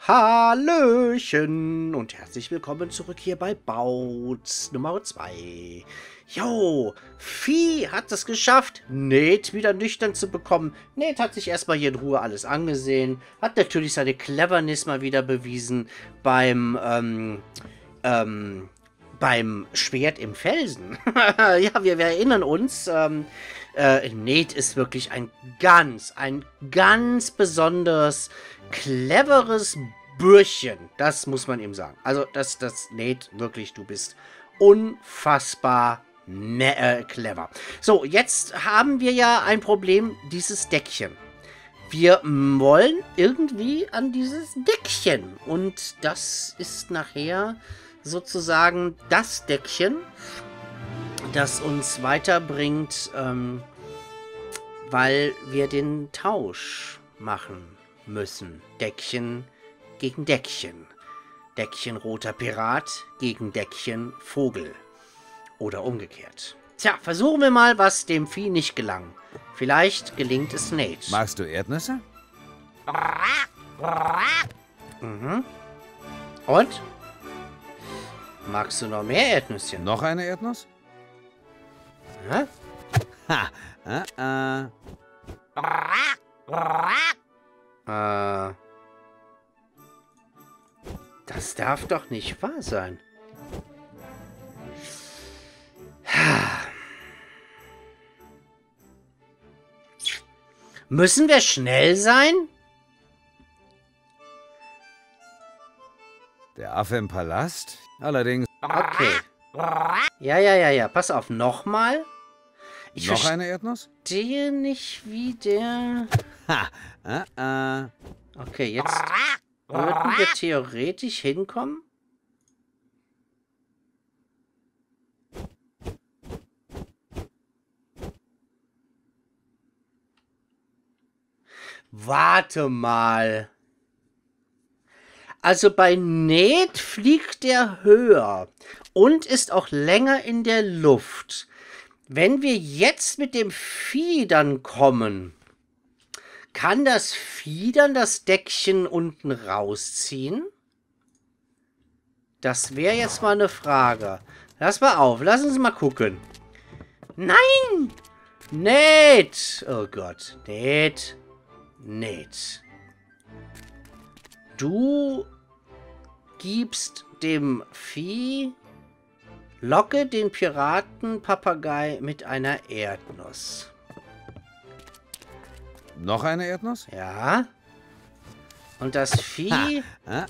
Hallöchen und herzlich willkommen zurück hier bei Bauts Nummer 2. Jo, Vieh hat es geschafft, Nate wieder nüchtern zu bekommen. Nate hat sich erstmal hier in Ruhe alles angesehen, hat natürlich seine Cleverness mal wieder bewiesen beim Schwert im Felsen. Ja, wir erinnern uns, Nate ist wirklich ein ganz besonders cleveres Bürschchen. Das muss man ihm sagen. Also, das Nate, wirklich, du bist unfassbar clever. So, jetzt haben wir ja ein Problem, dieses Deckchen. Wir wollen irgendwie an dieses Deckchen. Und das ist nachher sozusagen das Deckchen, das uns weiterbringt, weil wir den Tausch machen müssen. Deckchen gegen Deckchen. Deckchen roter Pirat gegen Deckchen Vogel. Oder umgekehrt. Tja, versuchen wir mal, was dem Vieh nicht gelang. Vielleicht gelingt es Nate. Magst du Erdnüsse? Mhm. Und? Magst du noch mehr Erdnüsschen? Noch eine Erdnuss? Hä? Ha, Das darf doch nicht wahr sein. Müssen wir schnell sein? Der Affe im Palast? Allerdings. Okay. Ja. Pass auf, nochmal. Ich Noch eine Erdnuss? verstehe nicht, wie der... Okay, jetzt würden wir theoretisch hinkommen. Warte mal. Also bei Nate fliegt er höher und ist auch länger in der Luft. Wenn wir jetzt mit dem Vieh dann kommen, kann das Vieh dann das Deckchen unten rausziehen? Das wäre jetzt mal eine Frage. Lass mal auf, lass uns mal gucken. Nein! Nate! Oh Gott, Nate. Du gibst dem Vieh, locke den Piratenpapagei mit einer Erdnuss. Noch eine Erdnuss? Ja. Und das Vieh... Und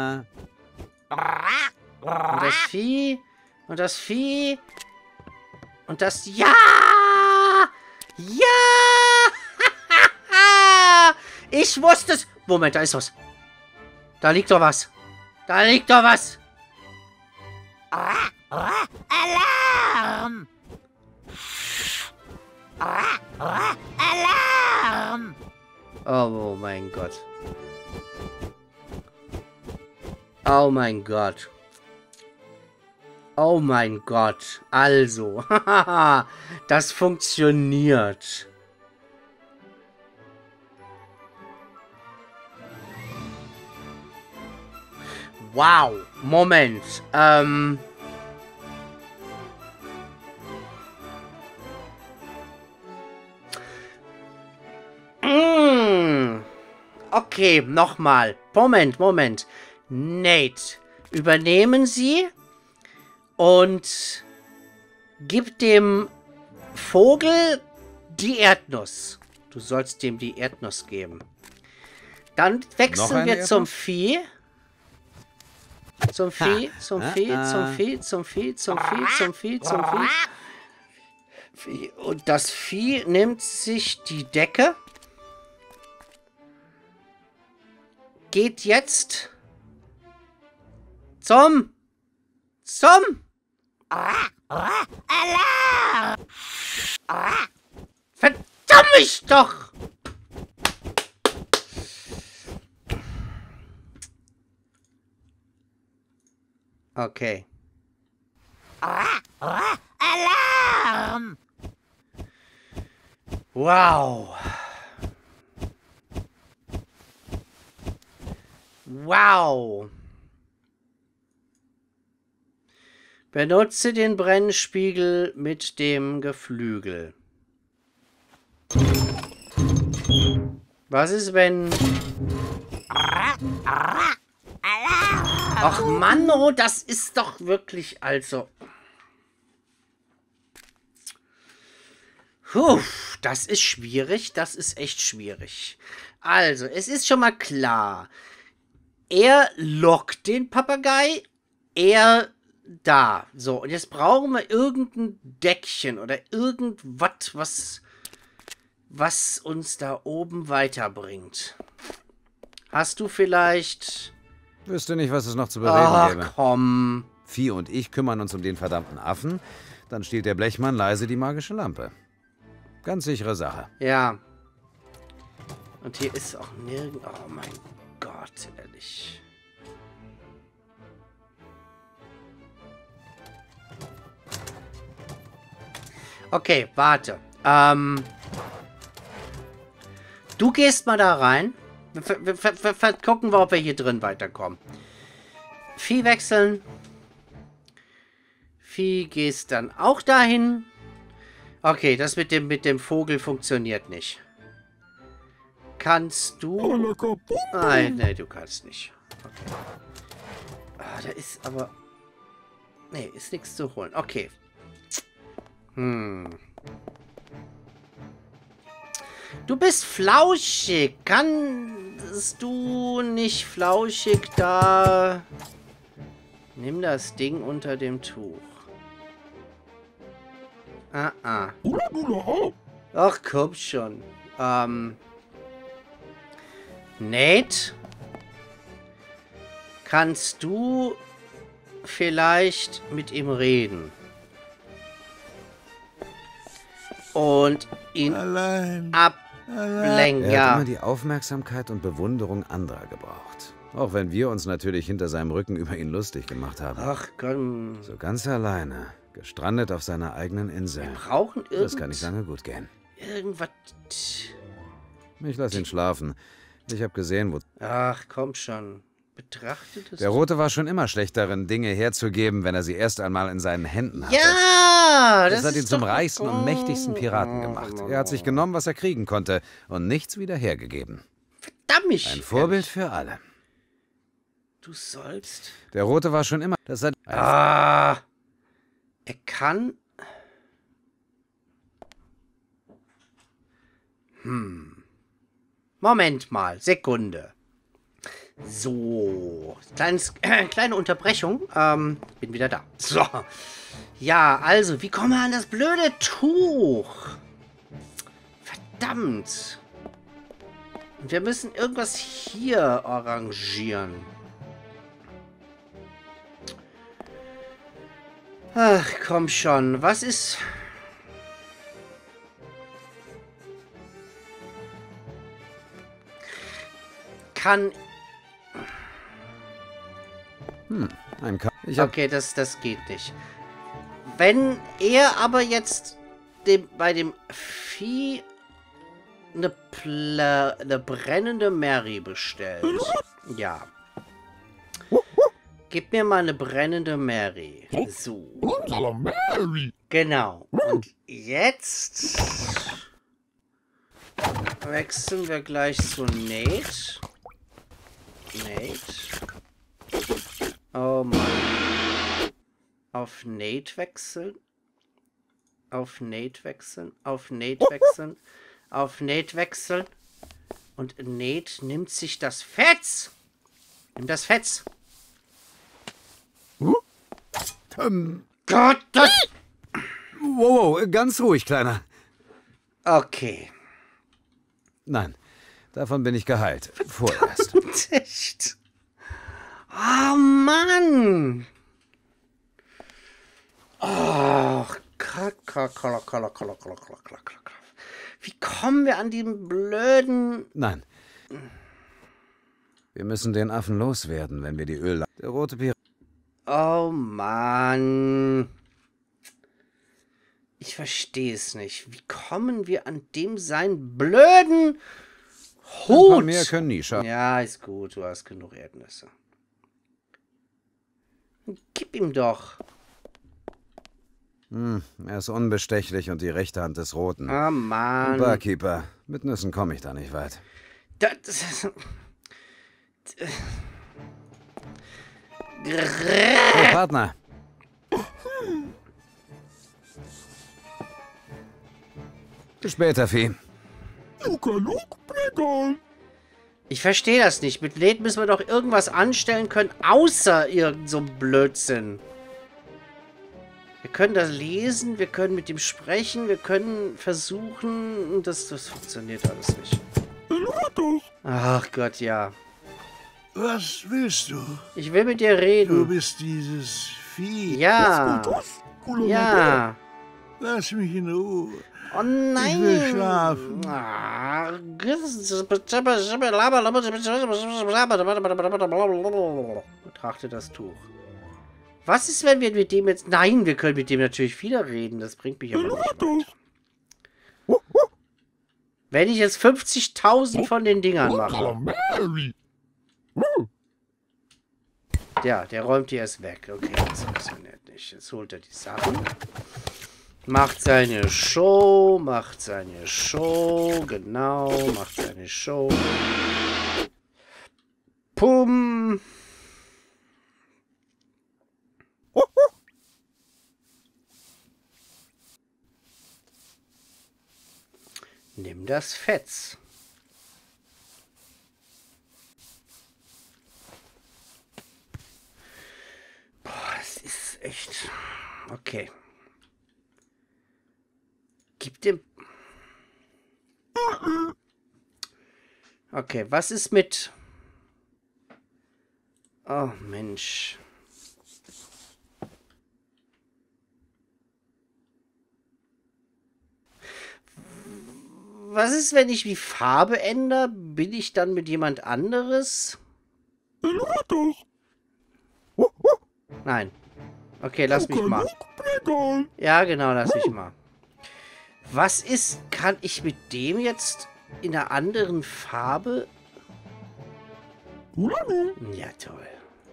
das Vieh... Und das Vieh... Und das... Ja! Ja! Ich wusste es... Moment, da ist was. Da liegt doch was. Da liegt doch was. Alarm! Alarm! Oh mein Gott. Oh mein Gott. Oh mein Gott. Also. Das funktioniert. Wow. Moment. Okay, nochmal. Moment. Nate, übernehmen Sie und gib dem Vogel die Erdnuss. Du sollst dem die Erdnuss geben. Dann wechseln wir zum Vieh. Zum Vieh. Und das Vieh nimmt sich die Decke. Geht jetzt zum Alarm! Verdammt doch! Okay. Alarm! Wow. Wow. Benutze den Brennspiegel mit dem Geflügel. Was ist, wenn... Ach Mann, oh, das ist doch wirklich, also... Puh, das ist schwierig, das ist echt schwierig. Also, es ist schon mal klar. Er lockt den Papagei, er da. So, und jetzt brauchen wir irgendein Deckchen oder irgendwas, was uns da oben weiterbringt. Hast du vielleicht... Wüsste nicht, was es noch zu bereden Ach, gäbe. komm. Vieh und ich kümmern uns um den verdammten Affen. Dann stiehlt der Blechmann leise die magische Lampe. Ganz sichere Sache. Ja. Und hier ist auch nirgend... Oh mein Gott, ehrlich. Okay, warte. Du gehst mal da rein. Wir gucken, ob wir hier drin weiterkommen. Vieh wechseln. Vieh gehst dann auch dahin. Okay, das mit dem Vogel funktioniert nicht. Kannst du... Nein, nee, du kannst nicht. Okay. Ah, da ist aber... Nee, ist nichts zu holen. Okay. Du bist flauschig. Kannst du nicht flauschig da... Nimm das Ding unter dem Tuch. Ach, komm schon. Nate? Kannst du vielleicht mit ihm reden? Und ihn ablenken, Er hat immer die Aufmerksamkeit und Bewunderung anderer gebraucht. Auch wenn wir uns natürlich hinter seinem Rücken über ihn lustig gemacht haben. Ach, komm. So ganz alleine, gestrandet auf seiner eigenen Insel. Wir brauchen Das kann nicht lange gut gehen. irgendwas. Ich lasse ihn schlafen. Ich habe gesehen, wo... Ach, komm schon. Betrachtet es. Der Rote war schon immer schlecht darin, Dinge herzugeben, wenn er sie erst einmal in seinen Händen hatte. Ja! Das hat ihn ist zum doch- reichsten und mächtigsten Piraten gemacht. Er hat sich genommen, was er kriegen konnte und nichts wieder hergegeben. Verdammt mich! Ein Vorbild für alle. Du sollst... Der Rote war schon immer... Das hat Ah! Er kann... Moment mal, Sekunde. So, kleine Unterbrechung. Bin wieder da. So. Ja, also, wie kommen wir an das blöde Tuch? Verdammt. Und wir müssen irgendwas hier arrangieren. Ach, komm schon. Was ist... Kann... ein Ich hab Okay, das geht nicht. Wenn er aber jetzt bei dem Vieh eine brennende Mary bestellt. Ja. Gib mir mal eine brennende Mary. So. Genau. Und jetzt wechseln wir gleich zu Nate. Oh Mann. Auf Nate wechseln. Auf Nate wechseln. Auf Nate wechseln. Auf Nate wechseln. Und Nate nimmt sich das Fetz. Nimm das Fetz. Gott, das... Wow, ganz ruhig, Kleiner. Okay. Nein, davon bin ich geheilt. Vorerst. Echt? Oh Mann. Oh, wie kommen wir an den blöden... Nein. Wir müssen den Affen loswerden, wenn wir die Öl... Der rote Pirat... Oh Mann. Ich verstehe es nicht. Wie kommen wir an dem seinen blöden Ein paar mehr können nie schaden. Ja, ist gut. Du hast genug Erdnüsse. Gib ihm doch. Er ist unbestechlich und die rechte Hand des Roten. Ah, Mann. Barkeeper, mit Nüssen komme ich da nicht weit. Hey, Partner. Bis später, Vieh. Ich verstehe das nicht. Mit Nate müssen wir doch irgendwas anstellen können, außer irgend so Blödsinn. Wir können das lesen, wir können mit ihm sprechen, wir können versuchen... Das funktioniert alles nicht. Ach Gott, ja. Was willst du? Ich will mit dir reden. Du bist dieses Vieh. Ja. Ja. Lass mich in Ruhe. Oh nein. Ich will schlafen. Betrachte das Tuch. Was ist, wenn wir mit dem jetzt... Nein, wir können mit dem natürlich wieder reden. Das bringt mich aber nicht weit. Wenn ich jetzt 50.000 von den Dingern mache. Ja, der räumt die erst weg. Okay, das funktioniert nicht. Jetzt holt er die Sachen. Macht seine Show. Genau, macht seine Show. Pum. Nimm das Fetz. Boah, das ist echt... Okay. Gib dem... Okay, was ist mit... Oh, Mensch. Was ist, wenn ich die Farbe ändere? Bin ich dann mit jemand anderes? Nein. Okay, lass mich mal. Ja, genau, lass mich mal. Was ist, kann ich mit dem jetzt in einer anderen Farbe? Ja, toll.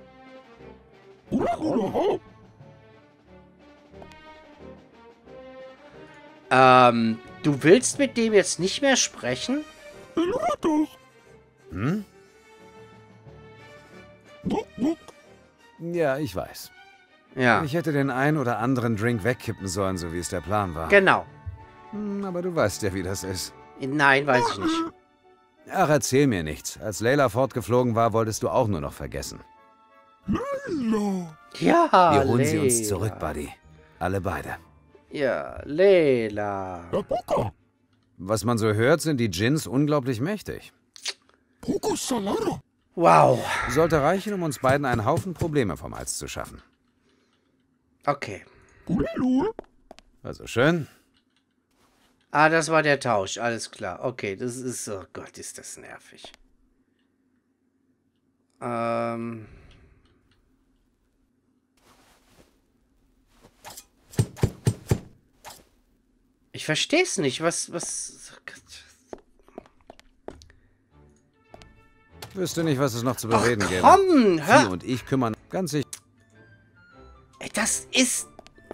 Warum? Du willst mit dem jetzt nicht mehr sprechen? Hm? Ja, ich weiß. Ja. Ich hätte den einen oder anderen Drink wegkippen sollen, so wie es der Plan war. Genau. Aber du weißt ja, wie das ist. Nein, weiß ich nicht. Ach, erzähl mir nichts. Als Layla fortgeflogen war, wolltest du auch nur noch vergessen. Ja, Wir holen sie uns zurück, Buddy. Alle beide. Ja, Layla. Was man so hört, sind die Djinns unglaublich mächtig. Wow. Sollte reichen, um uns beiden einen Haufen Probleme vom Hals zu schaffen. Okay. Also schön. Ah, das war der Tausch. Alles klar. Okay, das ist... Oh Gott, ist das nervig. Ich verstehe es nicht. Was... Wüsste nicht, was es noch zu bereden gäbe. Komm, hör... Sie und ich kümmern ganz sicher. Ey, das ist...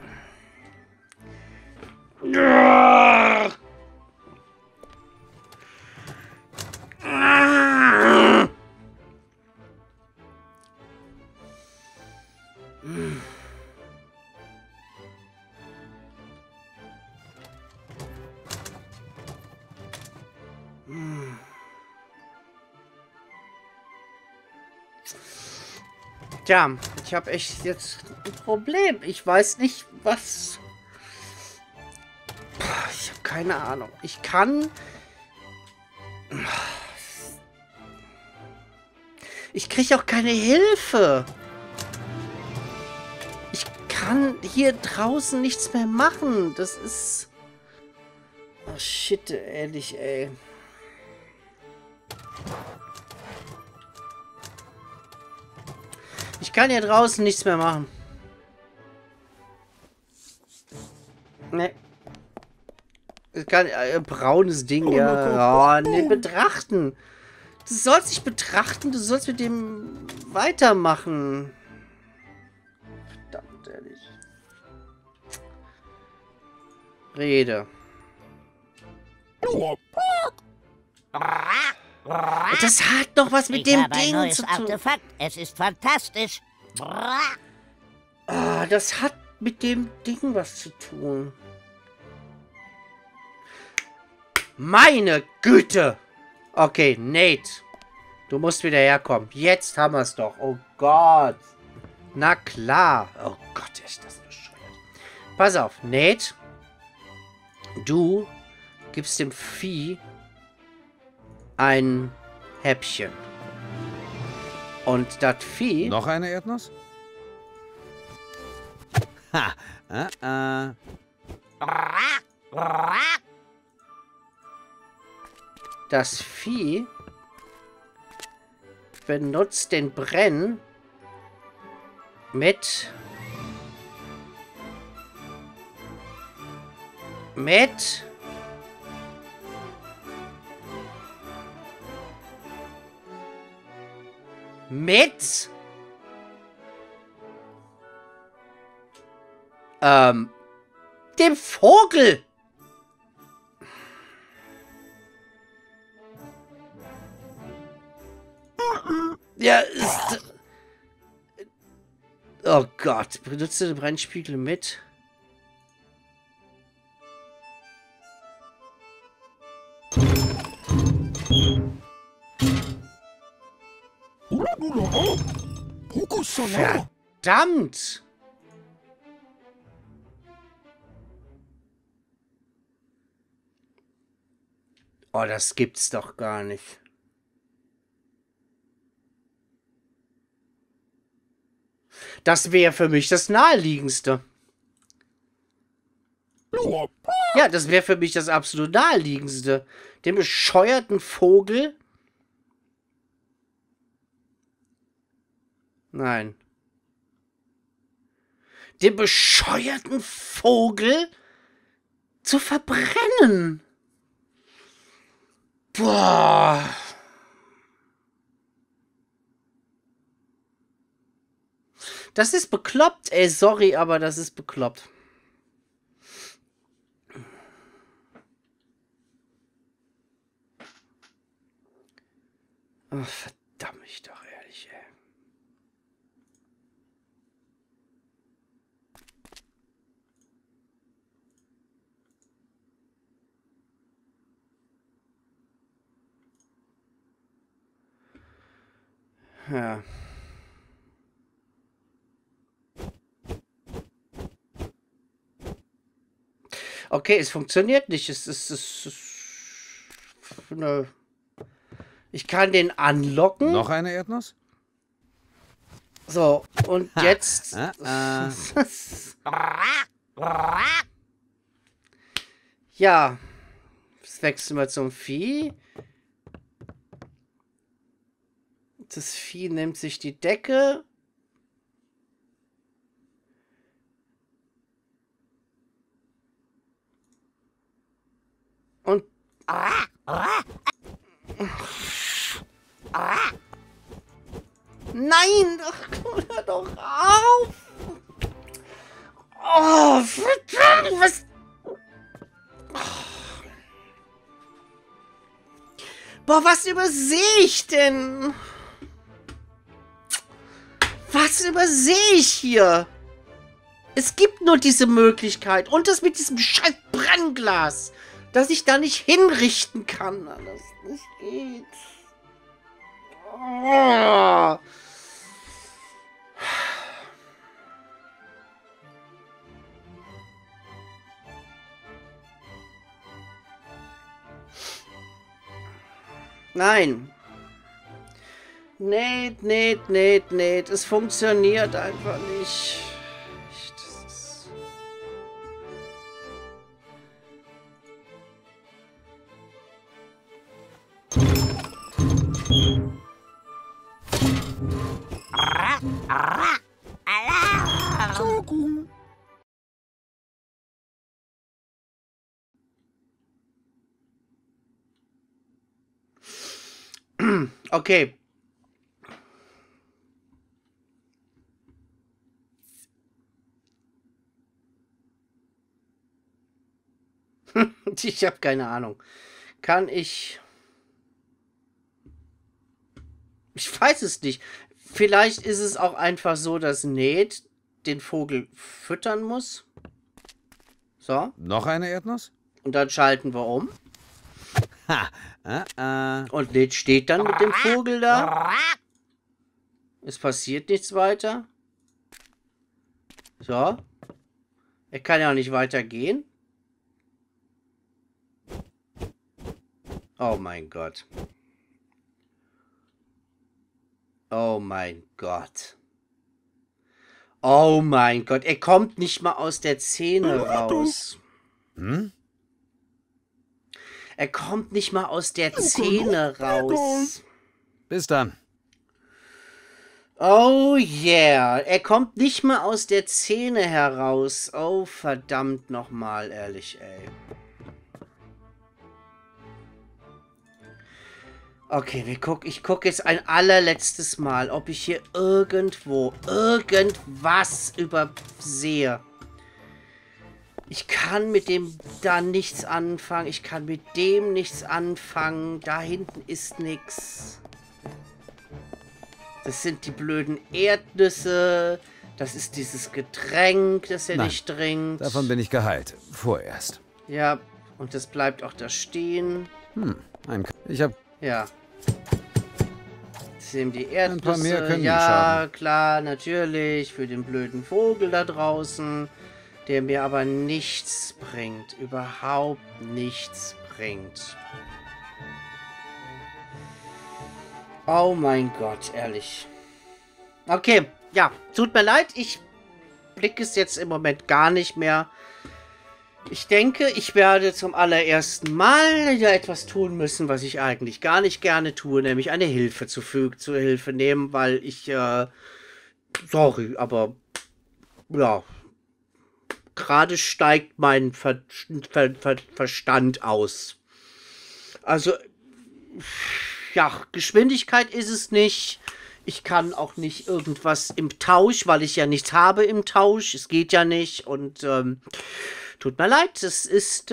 Tja, ich habe echt jetzt ein Problem. Ich weiß nicht, was... Ich habe keine Ahnung. Ich kann... Ich kriege auch keine Hilfe. Ich kann hier draußen nichts mehr machen. Das ist... Oh shit, ehrlich, ey. Ich kann hier draußen nichts mehr machen. Nee. braunes Ding, ja. Oh, nee, betrachten. Du sollst nicht betrachten, du sollst mit dem weitermachen. Verdammt, ehrlich. Rede. Das hat doch was mit dem Ding zu tun. Artefakt. Es ist fantastisch. Ah, das hat mit dem Ding was zu tun. Meine Güte! Okay, Nate. Du musst wieder herkommen. Jetzt haben wir es doch. Oh Gott. Na klar. Oh Gott, ist das bescheuert. Pass auf, Nate. Du gibst dem Vieh ein Häppchen. Und das Vieh... Noch eine Erdnuss? Ha! Das Vieh benutzt den Brenn mit dem Vogel. Ja, ist... Oh Gott, benutze den Brennspiegel mit. Verdammt! Oh, das gibt's doch gar nicht. Das wäre für mich das Naheliegendste. Ja, das wäre für mich das absolut Naheliegendste. Den bescheuerten Vogel. Nein. Den bescheuerten Vogel zu verbrennen. Boah. Das ist bekloppt, ey, sorry, aber das ist bekloppt. Oh, verdammt mich doch, ehrlich, ey. Ja. Okay, es funktioniert nicht. Es ne. Ich kann den anlocken. Noch eine Erdnuss? So, und jetzt... Ja. Jetzt wechseln wir zum Vieh. Das Vieh nimmt sich die Decke. Und... Nein! Hör doch auf! Oh, verdammt! Was... Boah, was übersehe ich denn? Was übersehe ich hier? Es gibt nur diese Möglichkeit. Und das mit diesem scheiß Brennglas, dass ich da nicht hinrichten kann. Das nicht geht. Oh. Nein. Nate. Es funktioniert einfach nicht. Das ist... Alarm! Okay. Ich habe keine Ahnung. Kann ich... Ich weiß es nicht. Vielleicht ist es auch einfach so, dass Nate den Vogel füttern muss. So. Noch eine Erdnuss? Und dann schalten wir um. Ha. Und Nate steht dann mit dem Vogel da. Es passiert nichts weiter. So. Er kann ja auch nicht weitergehen. Oh mein Gott. Oh mein Gott. Oh mein Gott. Er kommt nicht mal aus der Szene raus. Hm? Er kommt nicht mal aus der Szene raus. Bis dann. Oh yeah. Er kommt nicht mal aus der Szene heraus. Oh verdammt nochmal, ehrlich, ey. Okay, ich gucke jetzt ein allerletztes Mal, ob ich hier irgendwo irgendwas übersehe. Ich kann mit dem da nichts anfangen. Ich kann mit dem nichts anfangen. Da hinten ist nichts. Das sind die blöden Erdnüsse. Das ist dieses Getränk, das er nicht trinkt. Davon bin ich geheilt. Vorerst. Ja, und das bleibt auch da stehen. Ich habe... Ja. Das sind die Erdnüsse. Ein paar mehr können ja, nicht schaden. klar, natürlich. Für den blöden Vogel da draußen. Der mir aber nichts bringt. Überhaupt nichts bringt. Oh mein Gott, ehrlich. Okay, ja, tut mir leid. Ich blicke es jetzt im Moment gar nicht mehr. Ich denke, ich werde zum allerersten Mal ja etwas tun müssen, was ich eigentlich gar nicht gerne tue, nämlich eine Hilfe zur Hilfe nehmen, weil ich, sorry, aber, ja, gerade steigt mein Verstand aus. Also, ja, Geschwindigkeit ist es nicht. Ich kann auch nicht irgendwas im Tausch, weil ich ja nichts habe im Tausch. Es geht ja nicht und, tut mir leid, es ist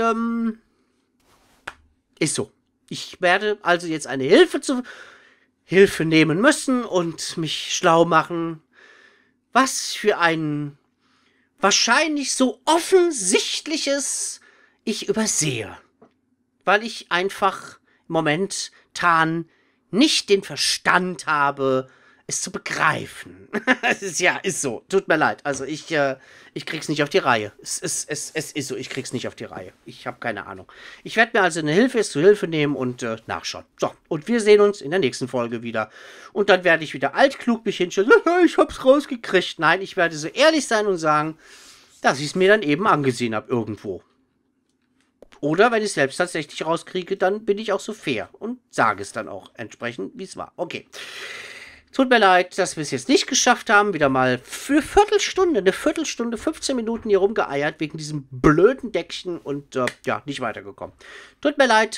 so. Ich werde also jetzt eine Hilfe nehmen müssen und mich schlau machen, was für ein wahrscheinlich so offensichtliches ich übersehe. Weil ich einfach momentan nicht den Verstand habe, es zu begreifen. ist so. Tut mir leid. Also ich krieg's nicht auf die Reihe. Es ist so, ich krieg's nicht auf die Reihe. Ich habe keine Ahnung. Ich werde mir also eine Hilfe zu Hilfe nehmen und nachschauen. So, und wir sehen uns in der nächsten Folge wieder. Und dann werde ich wieder altklug mich hinstellen. Ich hab's rausgekriegt. Nein, ich werde so ehrlich sein und sagen, dass ich es mir dann eben angesehen habe irgendwo. Oder wenn ich es selbst tatsächlich rauskriege, dann bin ich auch so fair und sage es dann auch entsprechend, wie es war. Okay. Tut mir leid, dass wir es jetzt nicht geschafft haben. Wieder mal für eine Viertelstunde, 15 Minuten hier rumgeeiert wegen diesem blöden Deckchen und ja, nicht weitergekommen. Tut mir leid.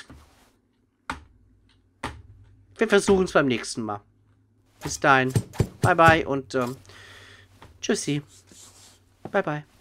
Wir versuchen es beim nächsten Mal. Bis dahin. Bye bye und tschüssi. Bye bye.